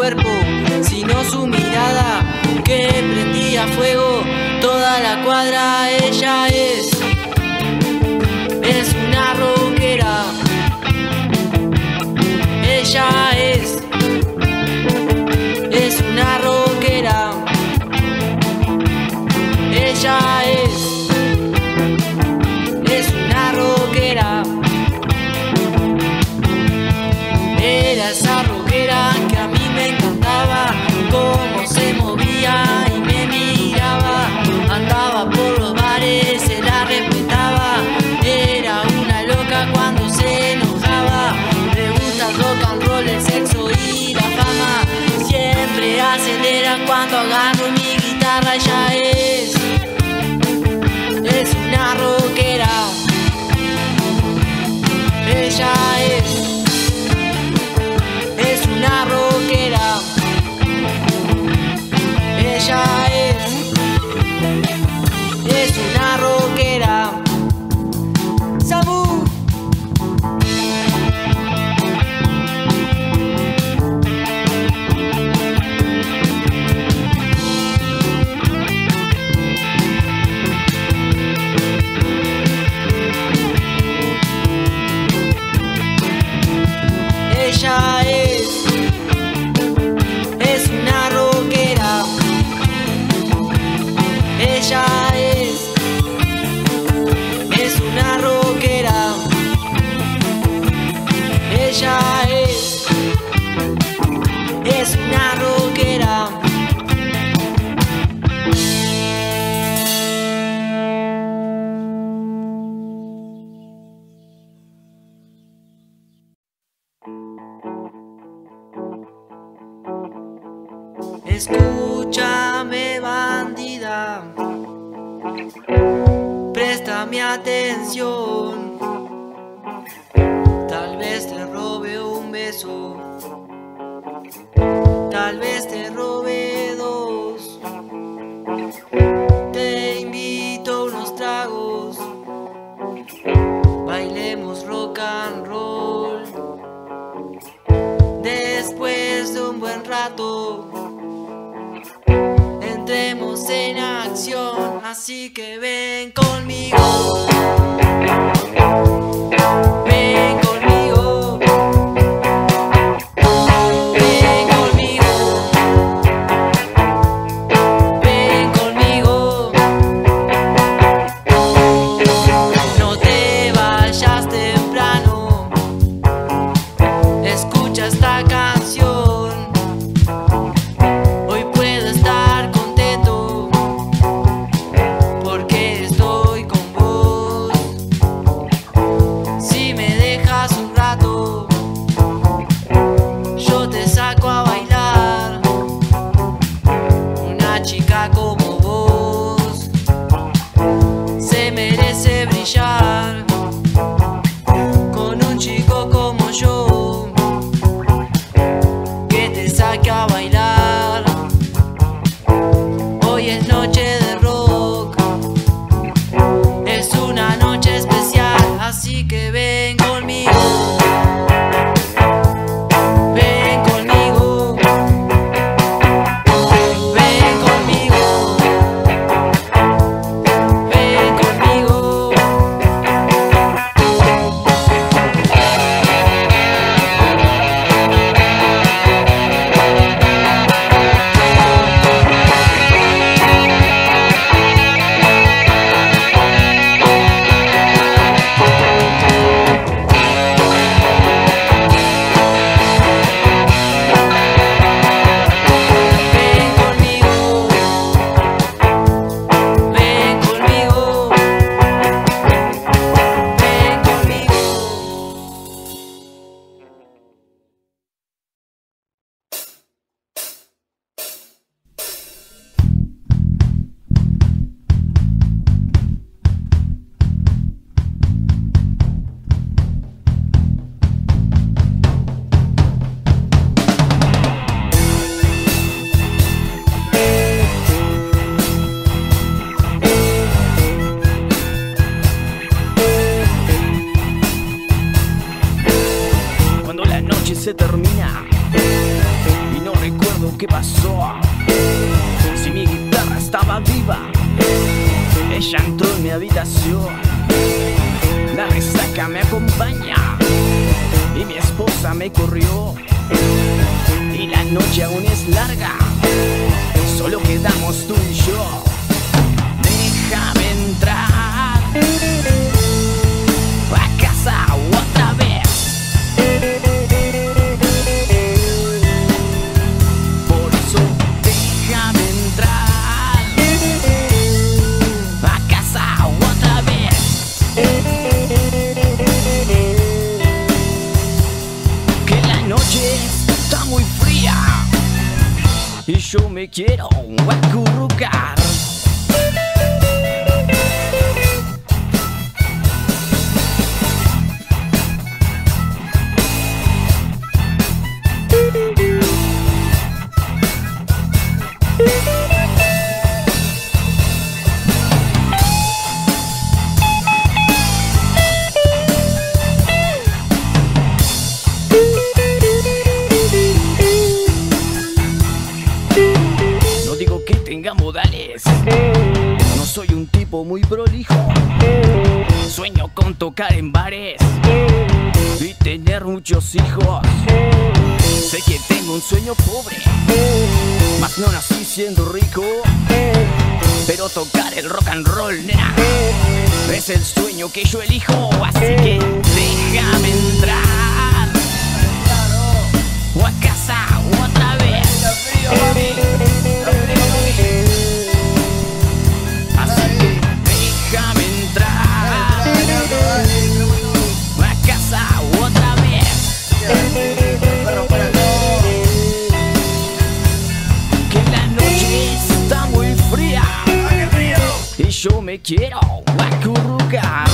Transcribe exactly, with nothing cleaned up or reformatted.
cuerpo, sino su mirada que prendía fuego toda la cuadra. Ella es, es una rockera. Ella es, es una rockera. Ella es, es una rockera. Era esa rockera que a mí me encantaba, cómo se movía y me miraba. Andaba por los bares, se la respetaba. Era una loca cuando se enojaba. Le gusta el rock and roll, el sexo y la fama. Siempre acelera cuando agarro mi guitarra. Ella es, es una rockera. Ella es, es una rockera. Ella es, es una rockera. ¡Sabu! Ella es, es una rockera. Ella es, es una rockera. Ella es, es una rockera. Escúchame, bandida, préstame atención. Tal vez te robe un beso, tal vez te robe dos. Te invito a unos tragos, bailemos rock and roll. Después de un buen rato entremos en acción, así que ven conmigo. Ven conmigo. Ven conmigo. Ven conmigo. No te vayas temprano. Escucha esta canción. Hoy puedo estar contento porque estoy con vos. Si me dejas un rato, yo te saco a bailar. Una chica como vos se merece brillar con un chico como yo que te saque a bailar. Hoy es noche de rock, es una noche especial, así que ven conmigo. Ven conmigo. Ven conmigo. Ven conmigo. se termina y no recuerdo. habitación. La resaca me acompaña y mi esposa me corrió. Y la noche aún es larga, solo quedamos tú y yo. Déjame entrar a casa otra vez. Por eso déjame entrar a casa otra vez. Que la noche está muy fría y yo me quiero acurrucar. Tenga modales, no soy un tipo muy prolijo. Sueño con tocar en bares y tener muchos hijos. Sé que tengo un sueño pobre, mas no nací siendo rico. Pero tocar el rock and roll, nena, es el sueño que yo elijo. Así que déjame entrar o a casa otra vez. Yo me quiero acurrucar.